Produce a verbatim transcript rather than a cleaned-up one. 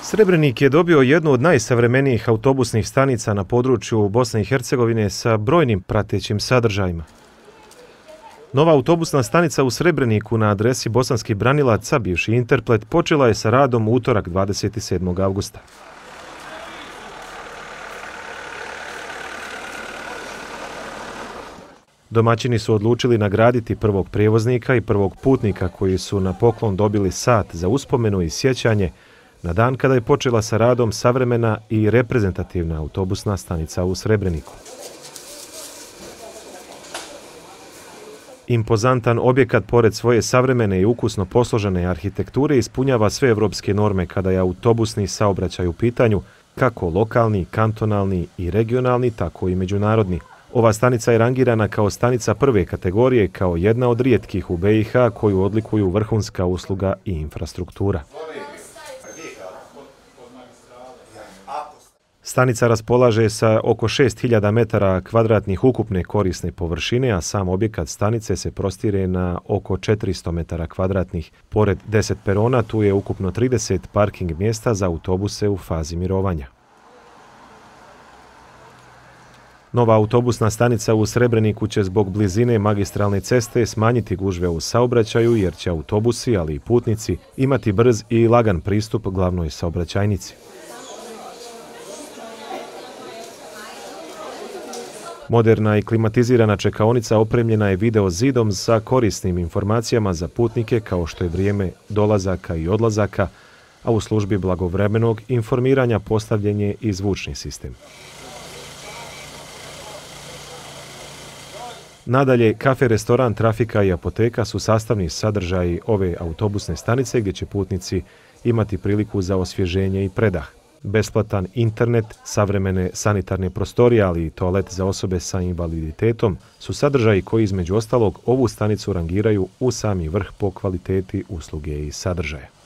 Srebrenik je dobio jednu od najsavremenijih autobusnih stanica na području Bosne i Hercegovine sa brojnim pratećim sadržajima. Nova autobusna stanica u Srebreniku na adresi Bosanskih Branilaca, bivši Interplet, počela je sa radom u utorak dvadeset sedmog avgusta. Domaćini su odlučili nagraditi prvog prijevoznika i prvog putnika koji su na poklon dobili sat za uspomenu i sjećanje na dan kada je počela sa radom savremena i reprezentativna autobusna stanica u Srebreniku. Impozantan objekat pored svoje savremene i ukusno posložene arhitekture ispunjava sve evropske norme kada je autobusni saobraćaj u pitanju, kako lokalni, kantonalni i regionalni, tako i međunarodni. Ova stanica je rangirana kao stanica prve kategorije, kao jedna od rijetkih u B i H koju odlikuju vrhunska usluga i infrastruktura. Stanica raspolaže sa oko šest hiljada metara kvadratnih ukupne korisne površine, a sam objekat stanice se prostire na oko četiristo metara kvadratnih. Pored deset perona, tu je ukupno trideset parking mjesta za autobuse u fazi mirovanja. Nova autobusna stanica u Srebreniku će zbog blizine magistralne ceste smanjiti gužve u saobraćaju jer će autobusi, ali i putnici, imati brz i lagan pristup glavnoj saobraćajnici. Moderna i klimatizirana čekaonica opremljena je video zidom sa korisnim informacijama za putnike kao što je vrijeme dolazaka i odlazaka, a u službi blagovremenog informiranja postavljen je i zvučni sistem. Nadalje, kafe, restoran, trafika i apoteka su sastavni sadržaji ove autobusne stanice gdje će putnici imati priliku za osvježenje i predah. Besplatan internet, savremene sanitarne prostorije, ali i toalet za osobe sa invaliditetom su sadržaji koji između ostalog ovu stanicu rangiraju u sami vrh po kvaliteti usluge i sadržaja.